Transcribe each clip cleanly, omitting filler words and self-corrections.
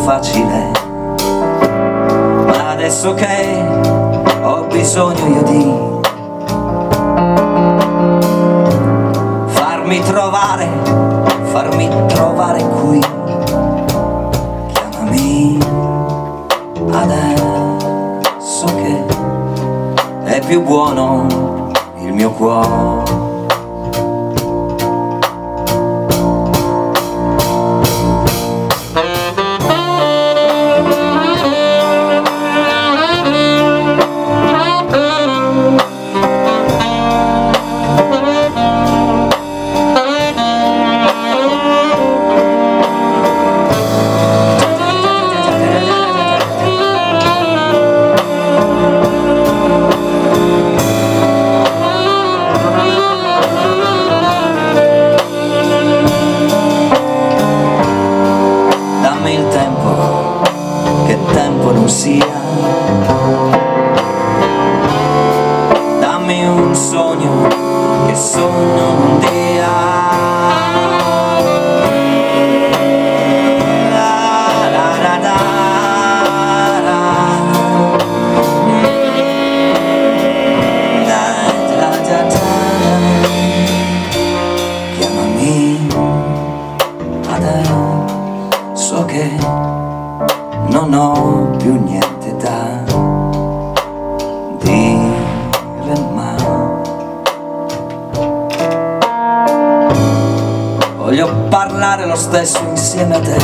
facile, ma adesso che ho bisogno io di farmi trovare qui. Chiamami adesso che è più buono il mio cuore. Il tempo, che tempo non sia, dammi un sogno, che sogno non dia. Chiamami adesso che non ho più niente da dire, ma voglio parlare lo stesso insieme a te.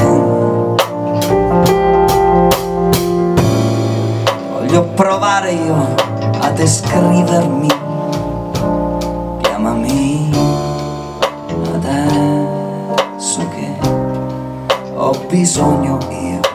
Voglio provare io a descrivermi. Chiamami adesso che ho bisogno io